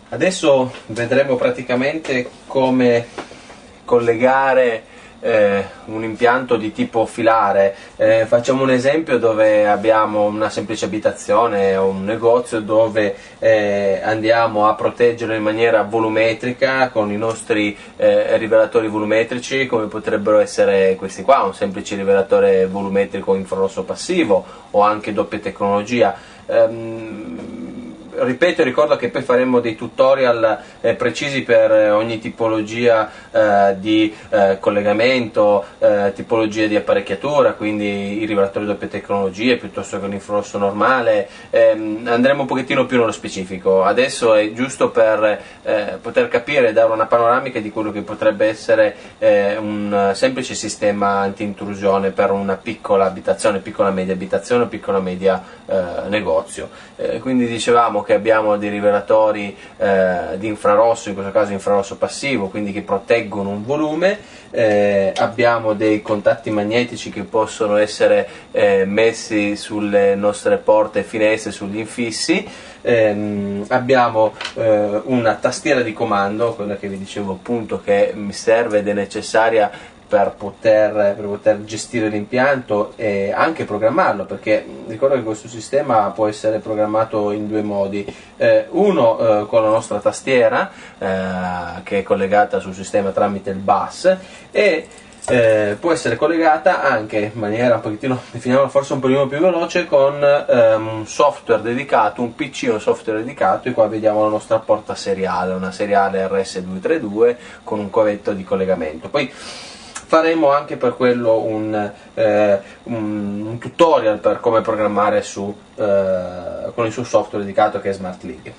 Adesso vedremo praticamente come collegare un impianto di tipo filare. Facciamo un esempio dove abbiamo una semplice abitazione o un negozio dove andiamo a proteggerlo in maniera volumetrica con i nostri rivelatori volumetrici, come potrebbero essere questi qua, un semplice rivelatore volumetrico infrarosso passivo o anche doppia tecnologia. Ripeto e ricordo che poi faremo dei tutorial precisi per ogni tipologia di collegamento, tipologia di apparecchiatura, quindi i rivelatori doppia tecnologia piuttosto che l'infrarosso normale. Andremo un pochettino più nello specifico. Adesso è giusto per poter capire e dare una panoramica di quello che potrebbe essere un semplice sistema anti-intrusione per una piccola abitazione, piccola media abitazione o piccola media negozio. Quindi dicevamo che abbiamo dei rivelatori di infrarosso, in questo caso infrarosso passivo, quindi che proteggono un volume. Abbiamo dei contatti magnetici che possono essere messi sulle nostre porte e finestre, sugli infissi. Abbiamo una tastiera di comando, quella che vi dicevo appunto che mi serve ed è necessaria per poter gestire l'impianto e anche programmarlo, perché ricordo che questo sistema può essere programmato in due modi. Uno con la nostra tastiera che è collegata sul sistema tramite il bus, e può essere collegata anche in maniera un pochettino, definiamola forse un pochino più veloce, con un software dedicato, un PC, un software dedicato, e qua vediamo la nostra porta seriale, una seriale RS232 con un covetto di collegamento. Poi faremo anche per quello un tutorial per come programmare con il suo software dedicato che è SmartLink.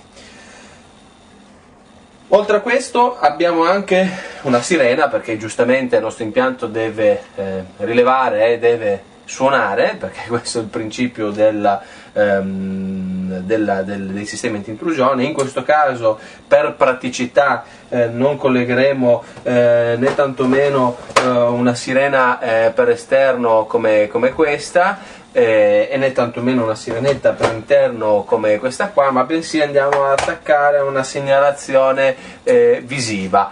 Oltre a questo abbiamo anche una sirena, perché giustamente il nostro impianto deve rilevare e deve suonare, perché questo è il principio dei sistemi anti-intrusione. In questo caso, per praticità, non collegheremo né tantomeno una sirena per esterno come questa, e né tantomeno una sirenetta per interno come questa qua, ma bensì andiamo ad attaccare una segnalazione visiva.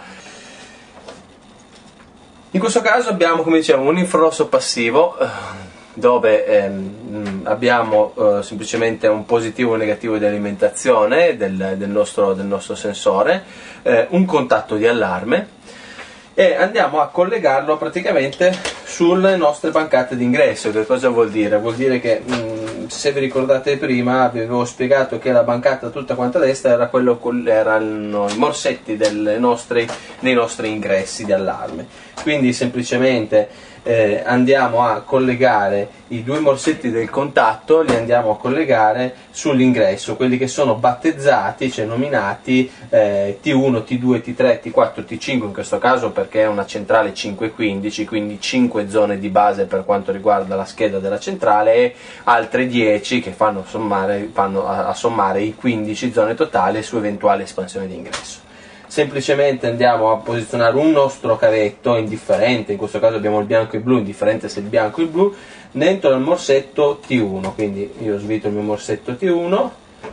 In questo caso abbiamo, come dicevo, un infrarosso passivo dove abbiamo semplicemente un positivo e un negativo di alimentazione del nostro sensore, un contatto di allarme, e andiamo a collegarlo praticamente sulle nostre bancate d'ingresso. Che cosa vuol dire? Vuol dire che se vi ricordate prima vi avevo spiegato che la bancata tutta quanta a destra erano i morsetti nei nostri ingressi di allarme. Quindi semplicemente andiamo a collegare i due morsetti del contatto, li andiamo a collegare sull'ingresso, quelli che sono battezzati, cioè nominati T1, T2, T3, T4, T5 in questo caso, perché è una centrale 515, quindi 5 zone di base per quanto riguarda la scheda della centrale e altre 10 che vanno a sommare i 15 zone totali su eventuale espansione di ingresso. Semplicemente andiamo a posizionare un nostro cavetto indifferente, in questo caso abbiamo il bianco e il blu, indifferente se il bianco o il blu, dentro il morsetto T1, quindi io svito il mio morsetto T1,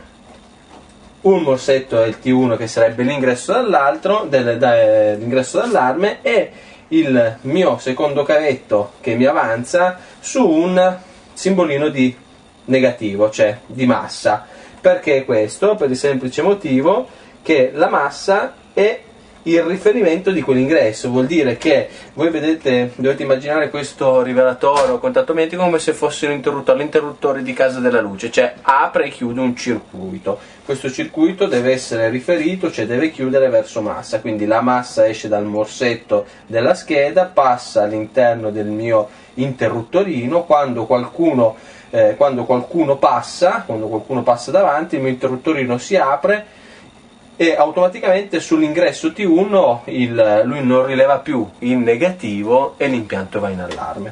un morsetto è il T1 che sarebbe l'ingresso l'ingresso d'allarme, e il mio secondo cavetto che mi avanza su un simbolino di negativo, cioè di massa. Perché questo? Per il semplice motivo che la massa è il riferimento di quell'ingresso. Vuol dire che voi dovete immaginare questo rivelatore o contatto magnetico come se fosse l'interruttore di casa della luce, cioè apre e chiude un circuito. Questo circuito deve essere riferito, cioè deve chiudere verso massa, quindi la massa esce dal morsetto della scheda, passa all'interno del mio interruttorino. Quando qualcuno passa davanti, il mio interruttorino si apre e automaticamente sull'ingresso T1 lui non rileva più il negativo e l'impianto va in allarme.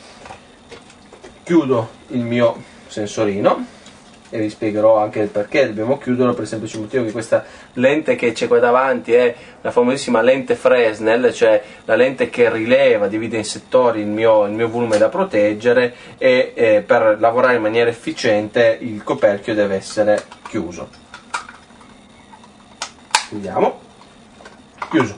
Chiudo il mio sensorino e vi spiegherò anche il perché dobbiamo chiuderlo, per il semplice motivo che questa lente che c'è qua davanti è la famosissima lente Fresnel, cioè la lente che rileva, divide in settori il mio volume da proteggere, e per lavorare in maniera efficiente il coperchio deve essere chiuso. Vediamo. Chiuso.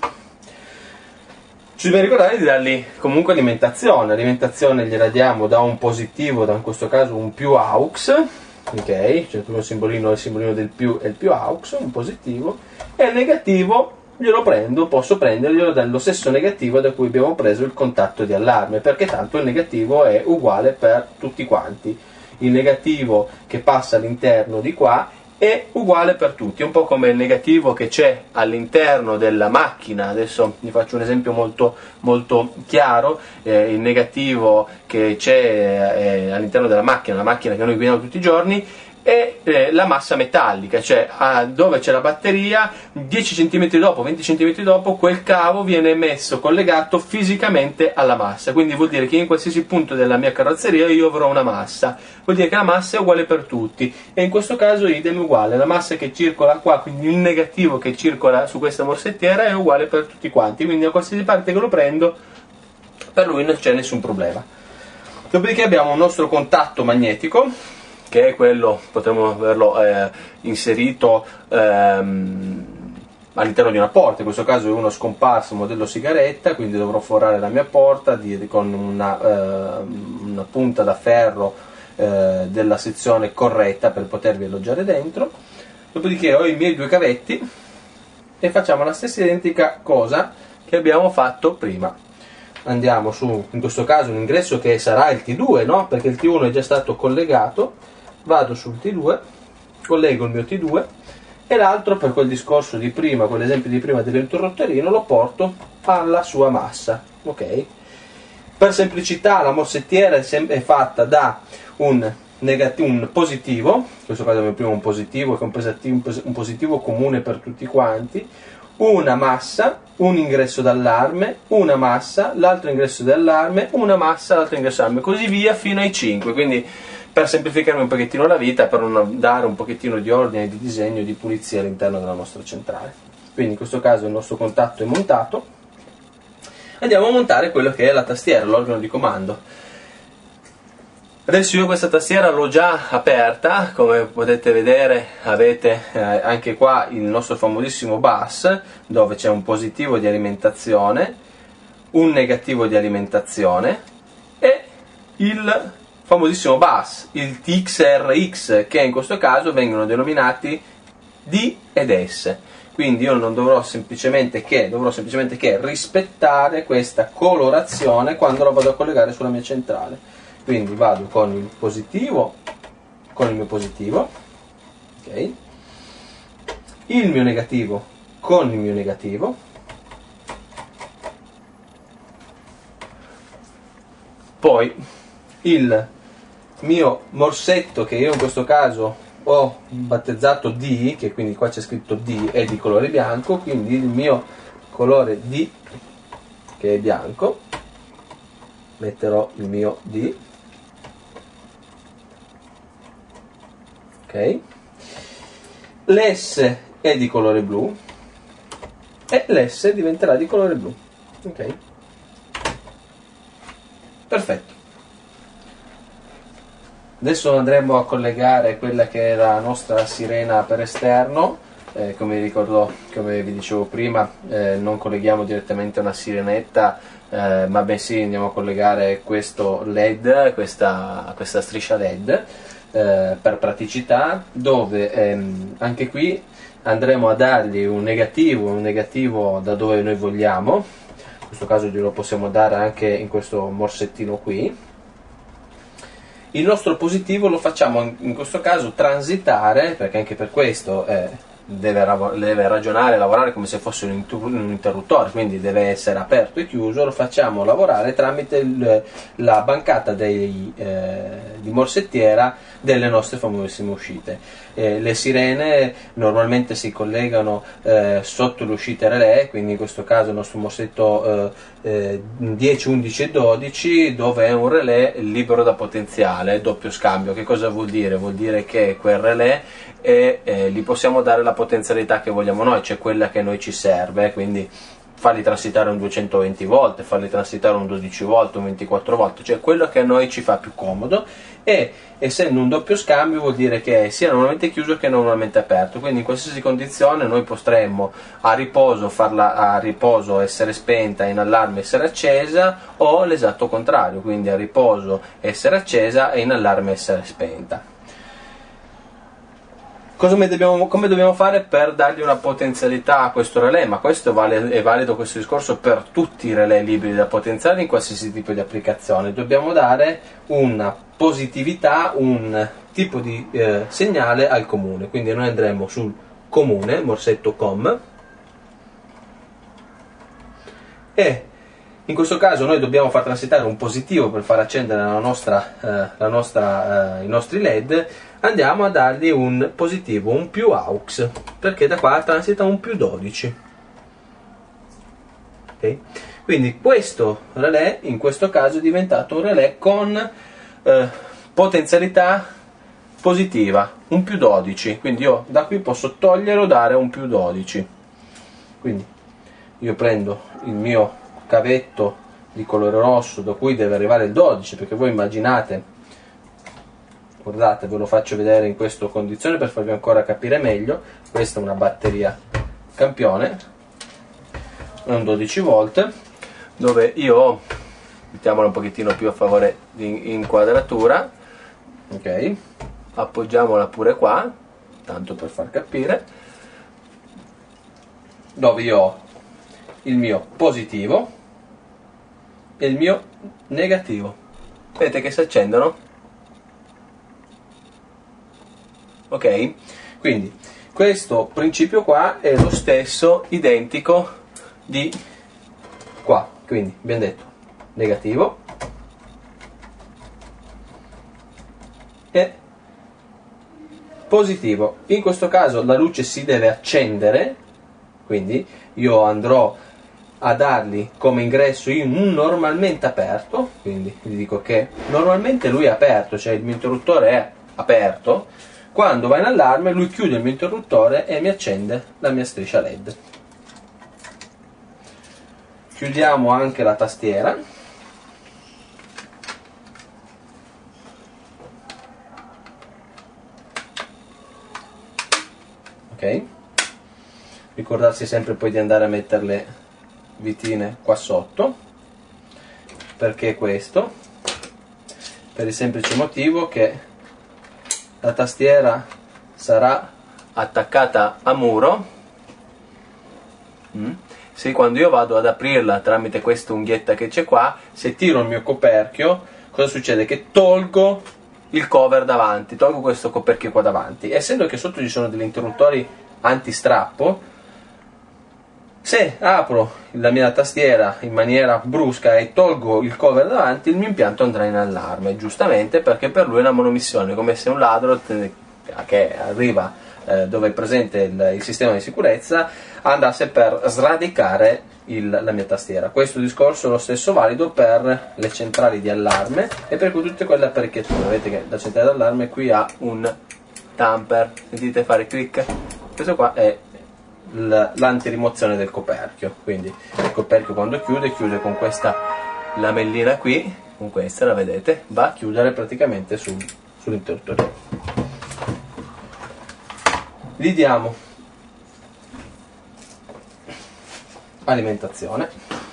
Ci dobbiamo ricordare di dargli comunque alimentazione. L'alimentazione gliela diamo da un positivo, da in questo caso un più aux, ok? Cioè il primo simbolino è il simbolino del più e il più aux, un positivo, e il negativo glielo prendo, posso prenderglielo dallo stesso negativo da cui abbiamo preso il contatto di allarme, perché tanto il negativo è uguale per tutti quanti. Il negativo che passa all'interno di qua è uguale per tutti, è un po' come il negativo che c'è all'interno della macchina. Adesso vi faccio un esempio molto chiaro. Il negativo che c'è all'interno della macchina, la macchina che noi guidiamo tutti i giorni, è la massa metallica, cioè dove c'è la batteria, 10 cm dopo, 20 cm dopo, quel cavo viene messo, collegato fisicamente alla massa. Quindi vuol dire che in qualsiasi punto della mia carrozzeria io avrò una massa, vuol dire che la massa è uguale per tutti, e in questo caso idem è uguale, la massa che circola qua, quindi il negativo che circola su questa morsettiera è uguale per tutti quanti, quindi a qualsiasi parte che lo prendo per lui non c'è nessun problema. Dopodiché abbiamo un nostro contatto magnetico, che è quello, potremmo averlo inserito all'interno di una porta. In questo caso è uno scomparso modello sigaretta, quindi dovrò forare la mia porta con una punta da ferro della sezione corretta per potervi alloggiare dentro. Dopodiché ho i miei due cavetti e facciamo la stessa identica cosa che abbiamo fatto prima. Andiamo su, in questo caso, un ingresso che sarà il T2, no? Perché il T1 è già stato collegato. Vado sul T2, collego il mio T2 e l'altro, per quel discorso di prima, quell'esempio di prima dell'interrutterino, lo porto alla sua massa, ok? Per semplicità la morsettiera è fatta da un positivo, in questo caso abbiamo prima un positivo, che è un positivo comune per tutti quanti, una massa, un ingresso d'allarme, una massa, l'altro ingresso d'allarme, una massa, l'altro ingresso d'allarme, così via fino ai 5, quindi per semplificarmi un pochettino la vita, per dare un pochettino di ordine, di disegno, di pulizia all'interno della nostra centrale. Quindi in questo caso il nostro contatto è montato. Andiamo a montare quello che è la tastiera, l'organo di comando. Adesso io questa tastiera l'ho già aperta, come potete vedere avete anche qua il nostro famosissimo bus, dove c'è un positivo di alimentazione, un negativo di alimentazione e il famosissimo bus, il TXRX, che in questo caso vengono denominati D ed S. Quindi io non dovrò semplicemente che rispettare questa colorazione quando lo vado a collegare sulla mia centrale. Quindi vado con il positivo, con il mio positivo, ok, il mio negativo con il mio negativo, poi il mio morsetto, che io in questo caso ho battezzato D, che quindi qua c'è scritto D, è di colore bianco, quindi il mio colore D, che è bianco, metterò il mio D, ok, l'S è di colore blu e l'S diventerà di colore blu, ok, perfetto. Adesso andremo a collegare quella che è la nostra sirena per esterno. Come vi dicevo prima, non colleghiamo direttamente una sirenetta, ma bensì andiamo a collegare questo LED, questa striscia LED, per praticità, dove anche qui andremo a dargli un negativo da dove noi vogliamo. In questo caso glielo possiamo dare anche in questo morsettino qui. Il nostro positivo lo facciamo in questo caso transitare, perché anche per questo deve ragionare e lavorare come se fosse un interruttore, quindi deve essere aperto e chiuso. Lo facciamo lavorare tramite la bancata di morsettiera delle nostre famosissime uscite. Le sirene normalmente si collegano sotto le uscite relè, quindi in questo caso il nostro morsetto 10, 11 e 12, dove è un relè libero da potenziale, doppio scambio. Che cosa vuol dire? Vuol dire che quel relè gli possiamo dare la potenzialità che vogliamo noi, cioè quella che a noi ci serve, quindi farli transitare un 220 volt, farli transitare un 12 volt, un 24 volt, cioè quello che a noi ci fa più comodo, e essendo un doppio scambio vuol dire che è sia normalmente chiuso che normalmente aperto, quindi in qualsiasi condizione noi potremmo a riposo farla a riposo essere spenta, in allarme essere accesa, o l'esatto contrario, quindi a riposo essere accesa e in allarme essere spenta. Come dobbiamo fare per dargli una potenzialità a questo relè? Ma questo è valido questo discorso per tutti i relè liberi da potenziare in qualsiasi tipo di applicazione. Dobbiamo dare una positività, un tipo di segnale al comune. Quindi noi andremo sul comune, morsetto com, e in questo caso noi dobbiamo far transitare un positivo per far accendere i nostri LED. Andiamo a dargli un positivo, un più aux, perché da qua transita un più 12. Okay? Quindi questo relè in questo caso è diventato un relè con potenzialità positiva, un più 12, quindi io da qui posso togliere o dare un più 12. Quindi io prendo il mio cavetto di colore rosso da cui deve arrivare il 12, perché voi immaginate, guardate, ve lo faccio vedere in questa condizione per farvi ancora capire meglio. Questa è una batteria campione, è un 12 volt, dove io ho, mettiamola un pochettino più a favore di inquadratura, ok, appoggiamola pure qua, tanto per far capire, dove io ho il mio positivo e il mio negativo. Vedete che si accendono? Ok? Quindi questo principio qua è lo stesso, identico di qua. Quindi abbiamo detto negativo e positivo. In questo caso la luce si deve accendere, quindi io andrò a dargli come ingresso in un normalmente aperto, quindi vi dico che normalmente lui è aperto, cioè il mio interruttore è aperto. Quando va in allarme lui chiude il mio interruttore e mi accende la mia striscia LED. Chiudiamo anche la tastiera. Ok? Ricordarsi sempre poi di andare a mettere le vitine qua sotto. Perché questo? Per il semplice motivo che la tastiera sarà attaccata a muro. Se quando io vado ad aprirla tramite questa unghietta che c'è qua, se tiro il mio coperchio, cosa succede? Che tolgo il cover davanti, tolgo questo coperchio qua davanti. Essendo che sotto ci sono degli interruttori antistrappo, se apro la mia tastiera in maniera brusca e tolgo il cover davanti, il mio impianto andrà in allarme, giustamente, perché per lui è una manomissione, come se un ladro che arriva dove è presente il sistema di sicurezza andasse per sradicare la mia tastiera. Questo discorso è lo stesso valido per le centrali di allarme e per tutte quelle apparecchiature. Vedete che la centrale d'allarme qui ha un tamper, sentite fare clic? Questo qua è l'antirimozione del coperchio, quindi il coperchio quando chiude con questa lamellina qui, con questa la vedete, va a chiudere praticamente sull'interruttore. Gli diamo alimentazione,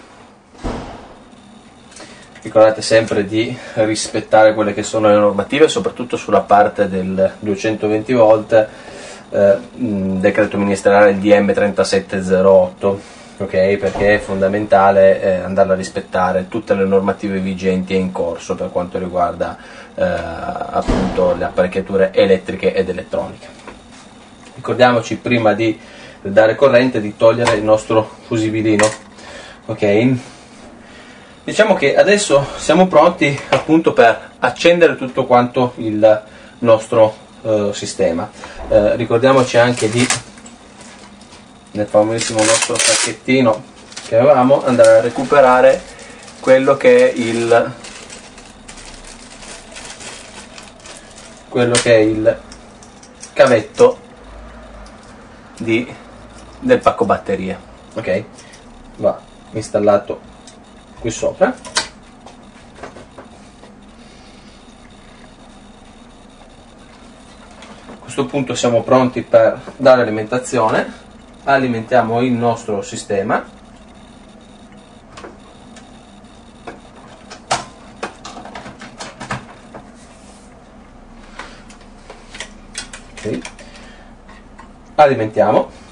ricordate sempre di rispettare quelle che sono le normative, soprattutto sulla parte del 220 volt, decreto ministeriale DM 3708, ok? Perché è fondamentale andarla a rispettare tutte le normative vigenti e in corso per quanto riguarda appunto le apparecchiature elettriche ed elettroniche. Ricordiamoci prima di dare corrente di togliere il nostro fusibilino, ok? Diciamo che adesso siamo pronti appunto per accendere tutto quanto il nostro sistema. Ricordiamoci anche di, nel famosissimo nostro pacchettino che avevamo, andare a recuperare quello che è il cavetto del pacco batterie, ok? va installato qui sopra. A questo punto siamo pronti per dare alimentazione. Alimentiamo il nostro sistema. Okay. Alimentiamo.